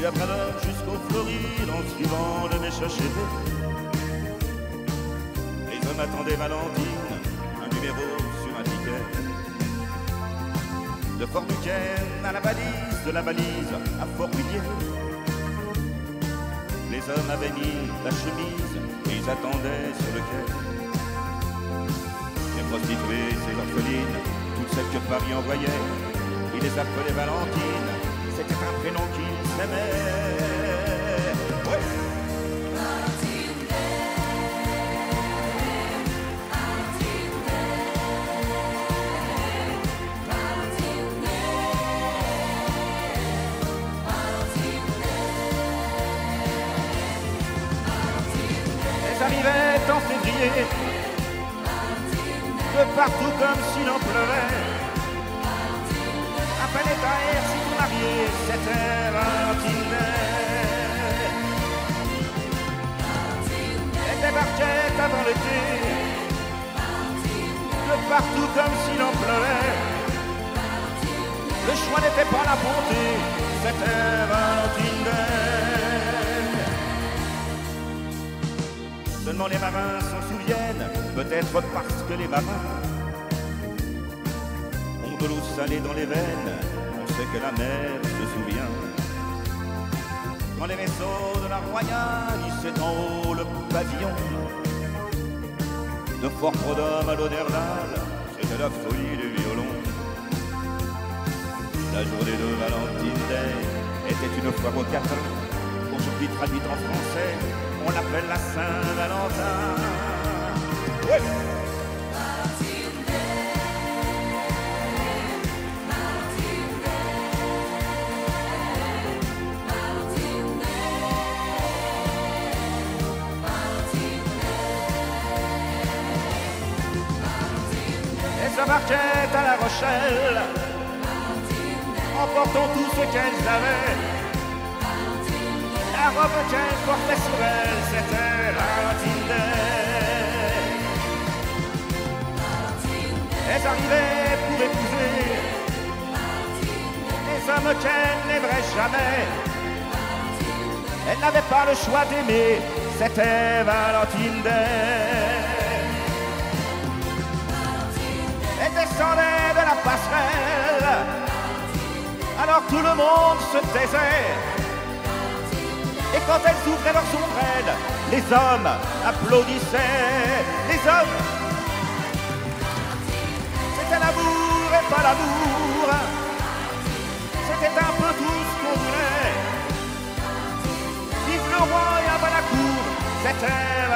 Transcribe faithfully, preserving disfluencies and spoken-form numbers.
Puis la Pradome jusqu'aux Florides en suivant le Méchochébé. Les hommes attendaient Valentine, un numéro sur un ticket. De Fort Duquesne à la balise, de la balise à Fort Villiers. Les hommes avaient mis la chemise et ils attendaient sur le quai. Les prostituées, ces orphelines, toutes celles que Paris envoyait, ils les appelaient Valentine, c'était un prénom qu'ils s'aimaient. Ouais. Valentine Day, Valentine Day, Valentine Day, Valentine Day. Elles arrivaient en février, de partout comme s'il en pleuvait. Un palais à air si vous mariez, c'était Valentine Day. Elle débarquait avant l'été, de partout comme s'il en pleuvait. Le choix n'était pas la bonté, c'était Valentine Day. Seulement les marins s'en souviennent, peut-être parce que les marins ont de l'eau salée dans les veines. On sait que la mer se souvient. Quand les vaisseaux de la Royale hissaient en haut le pavillon, de Fort Prodome à Lauderdale, c'était la folie du violon. La journée de Valentine Day était une foire aux quatre. Aujourd'hui traduite en français, on l'appelle la Saint-Valentin. Ouais. Valentine Day, Valentine Day, Valentine Day, Valentine Day. Elles s'embarquaient à La Rochelle, emportant tout ce qu'elles avaient. La robe qu'elles portaient sur elles, c'était Valentine Day. Elles arrivaient pour épouser les hommes qu'elles n'aimeraient jamais. Elles n'avaient pas le choix d'aimer, c'était Valentine Day. Elles descendaient de la passerelle, alors tout le monde se taisait. Et quand elles ouvraient leurs ombrelles, les hommes applaudissaient. Les hommes, c'était l'amour et pas l'amour. C'était un peu tout ce qu'on voulait. Vive le roi et à bas la cour, c'était